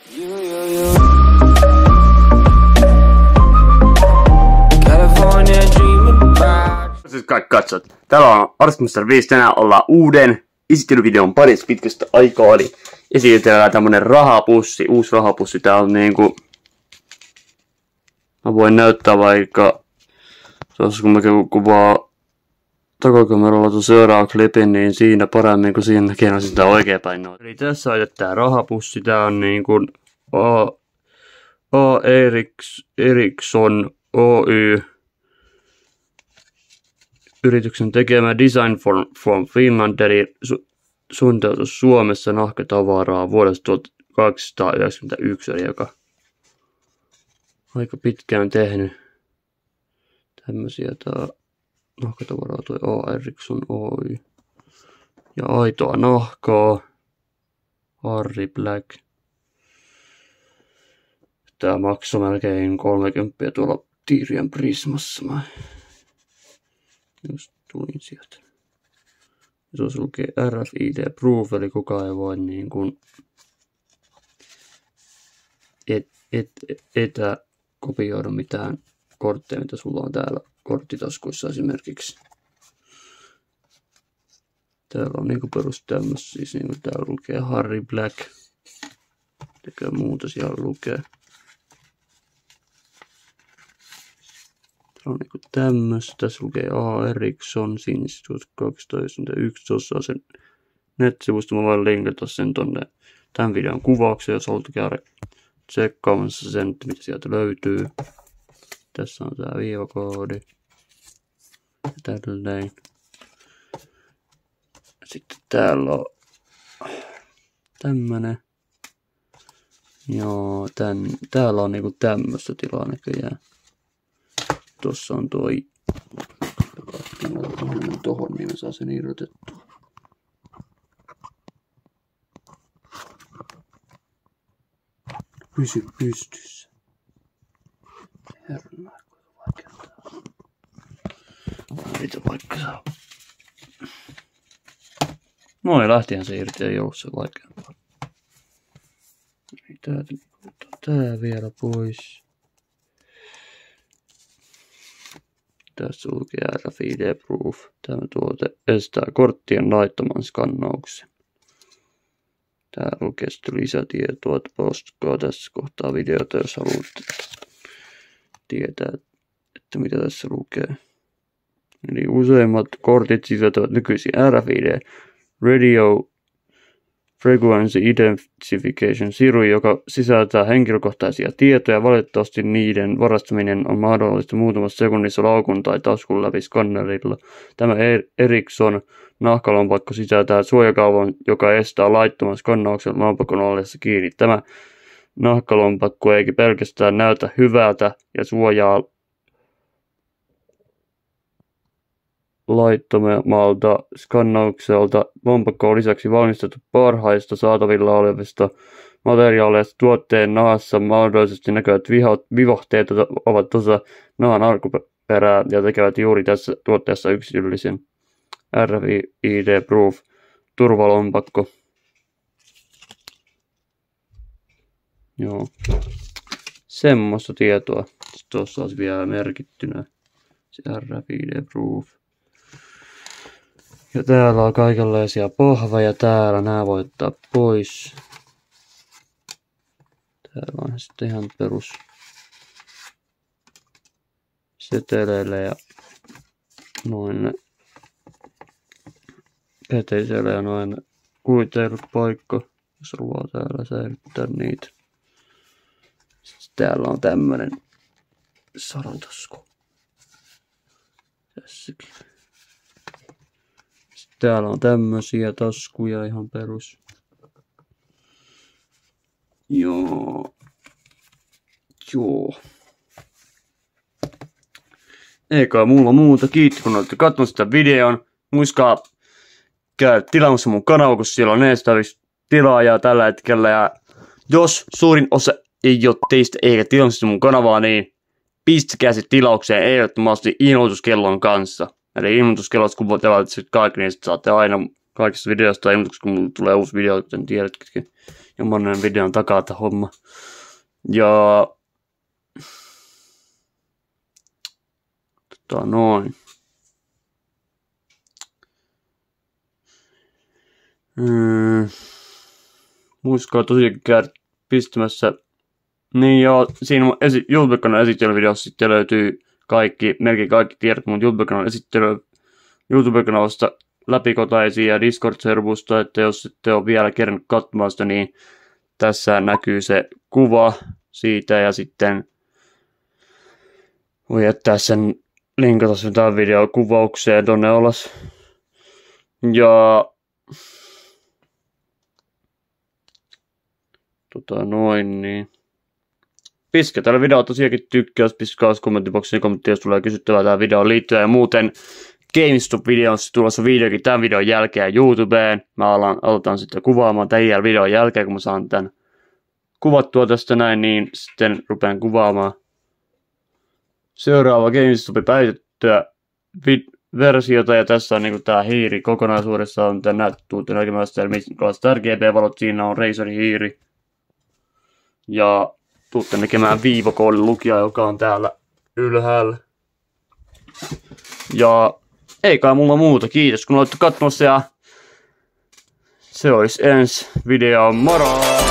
Siis kaikki katsot. Täällä on Arskmaster 5. Tänään ollaan uuden esittelyvideon parissa pitkästä aikaa. Eli esitellään tämmönen rahapussi. Uusi rahapussi. Tää on niinku... Mä voin näyttää vaikka... Tuossa kun mä kuvaa takakameralla tuon seuraavan klipin, niin siinä paremmin kuin siinä näkee sitä oikeapäin. Eli tässä on tää rahapussi. Tää on niinku... A. Ericsson Oy. Yrityksen tekemä Design from Finland, eli suunniteltu Suomessa nahkatavaraa vuodesta 1291, eli joka aika pitkään tehnyt tämmösiä nahkatavaraa toi A. Ericsson Oy. Ja aitoa nahkaa, Harry Black. Tää maksoi melkein 30 tuolla Tiirian Prismassa. Mä just tulin sieltä. Tuossa lukee RFID Proof, eli kukaan ei voi niin kuin etäkopioida mitään kortteja, mitä sulla on täällä korttitaskuissa esimerkiksi. Täällä on niinku perus tämmössä, siis niinku täällä lukee Harry Black. Tekee muuta siellä lukee. On niinku tämmöstä. Tässä lukee A. Ericsson since 2001. Tuossa on sen nettisivusto. Mä voin linkata sen tonne tämän videon kuvaukseen, jos haluat käydä tsekkaamassa sen, mitä sieltä löytyy. Tässä on tää viivakoodi. Ja tälleen. Sitten täällä on tämmönen. Joo, täällä on niinku tämmöstä tilaa näköjään. Tossa on toi. Tohon, niin mä saan sen irrotettua. Pysy pystyssä. Herran kuinka vaikeaa tää on. Mitä vaikka saa. Noin, lähtihän se irti, ei ollut se vaikeampaa. Tää vielä pois. Tässä lukee RFID Proof. Tämä tuote estää korttien laittoman skannauksen. Täällä lukee sitten lisätietoa, että postatkaa tässä kohtaa videota, jos haluatte tietää, että mitä tässä lukee. Eli useimmat kortit sisältävät nykyisin RFID, Radio Frequency Identification Siru, joka sisältää henkilökohtaisia tietoja. Valitettavasti niiden varastaminen on mahdollista muutamassa sekunnissa laukun tai taskun läpi skannerilla. Tämä Ericsson nahkalompakko sisältää suojakalvon, joka estää laittoman skannauksen lompakon ollessa kiinni. Tämä nahkalompakko ei pelkästään näytä hyvältä ja suojaa laittomalta skannaukselta. Lompakko on lisäksi valmistettu parhaista saatavilla olevista materiaaleista. Tuotteen nahassa mahdollisesti näkyvät vivahteet ovat osa nahan alkuperää ja tekevät juuri tässä tuotteessa yksilöllisen RFID Proof turvalompakko. Joo. Semmoista tietoa. Tuossa olisi vielä merkittynä se RFID Proof. Ja täällä on kaikenlaisia pohveja täällä, nää voi ottaa pois. Täällä on sitten ihan perus seteleille ja noin käteiselle ja noin kuitellut paikka, jos haluaa täällä säilyttää niitä. Sitten täällä on tämmönen sarantasku. Tässäkin. Täällä on tämmösiä taskuja ihan perus. Joo. Eikä mulla muuta. Kiitos kun olette katsoneet sitä videon. Muistakaa käydä tilaamassa mun kanava, kun siellä on tilaajaa tällä hetkellä. Ja jos suurin osa ei ole teistä eikä tilaamassa mun kanavaa, niin pistäkää se tilaukseen ehdottomasti ilmoituskellon kanssa. Eli ilmoituskellot, kun voitte kaikki, niin saatte aina kaikista videoista ilmoituksia, kun mulle tulee uusi video, kuten tiedätkin. jo monen videon takaa homma. Ja noin. Muistakaa tosiaan käydä pistämässä. Niin joo, siinä YouTube-kanalin esittelyvideossa sitten löytyy melkein kaikki tiedot mun YouTube-kanavasta läpikotaisia ja Discord-servusta, että jos ette ole vielä kerännyt katsomaan sitä, niin tässä näkyy se kuva siitä ja sitten voi jättää sen linkata sen tämän videon kuvaukseen tonne alas. Ja noin niin. Piskä tällä videolla tosiaankin tykkäys, piskaa kommenttiboksiin kommenttia, jos tulee kysyttävää tähän videoon liittyen. Ja muuten GameStop-videossa tulossa videokin tämän videon jälkeen YouTubeen. Mä aloitan sitten kuvaamaan tämän videon jälkeen, kun mä saan tän kuvattua tästä näin, niin sitten rupean kuvaamaan seuraava GameStopin päivitettyä versiota. Ja tässä on niinku tää hiiri kokonaisuudessaan. Tuutte näkemään sitä, minkälaiset RGB-valot siinä on, Razorin hiiri. Ja tuutte näkemään viivakoodin lukija, joka on täällä ylhäällä. Ja ei kai mulla muuta. Kiitos kun olette katsomassa ja se olisi ensi video. Moro!